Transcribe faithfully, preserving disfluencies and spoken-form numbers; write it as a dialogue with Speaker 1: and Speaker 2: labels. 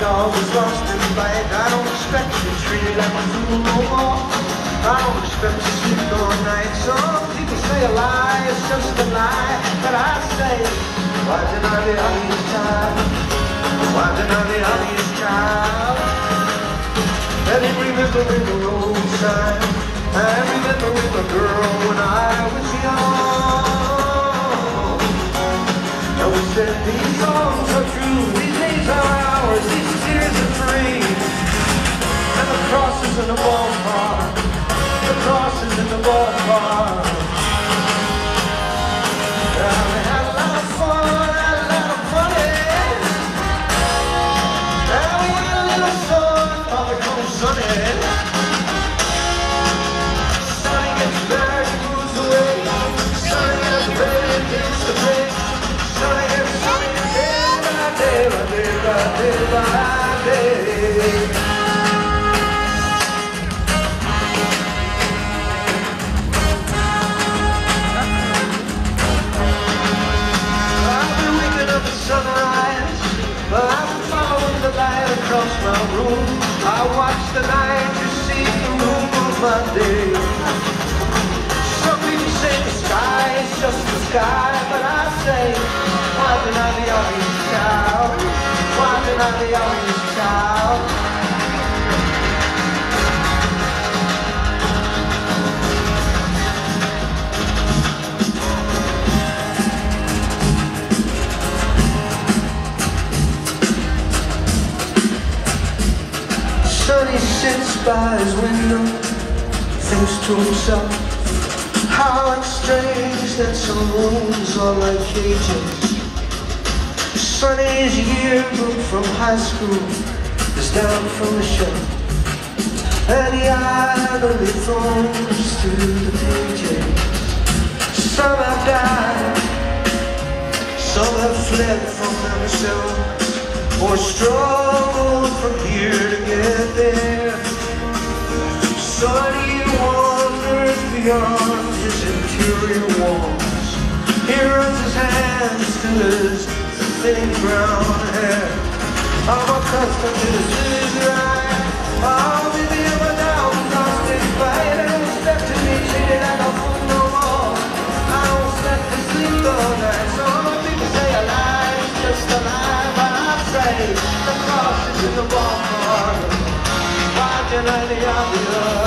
Speaker 1: dog is lost in the fight. I don't expect to be treated like a fool no more. I don't expect to sleep all night. Some people say a lie is just a lie, but I say, why deny the obvious child? Why deny the obvious child? Let me remember in the roadside, I remember with a girl when I was young. And we said these songs are true, these days are ours, these tears are free. And the cross is in the ballpark, the cross is in the ballpark. Yeah, we had a lot of fun, had a lot of money. And we had a little sun, Father comes sunny. Sunny gets back, he moves away. Sunny gets ready, takes the break. Sunny gets sunny, day by day, by day by day by day. Sunrise, but I'm following the light across my room. I watch the night to see the room of my day. Some people say the sky is just the sky, but I say, why deny the obvious child? Why deny the obvious child? Sonny sits by his window, thinks to himself, how it's strange that some rooms are like cages. Sonny's yearbook from high school is down from the shelf, and he idly throws through the pages. Some have died, some have fled from themselves, or struggled from here to get there. Sonny wanders beyond his interior walls. He runs his hands through his thin brown hair. I'm accustomed to the city's ride. I'll be the ever down constant fight. I don't expect to be treated like a fool no more. I don't expect to sleep all night. Some people say a lie is just a lie, but I say the cross is in the ballpark. Why deny the obvious?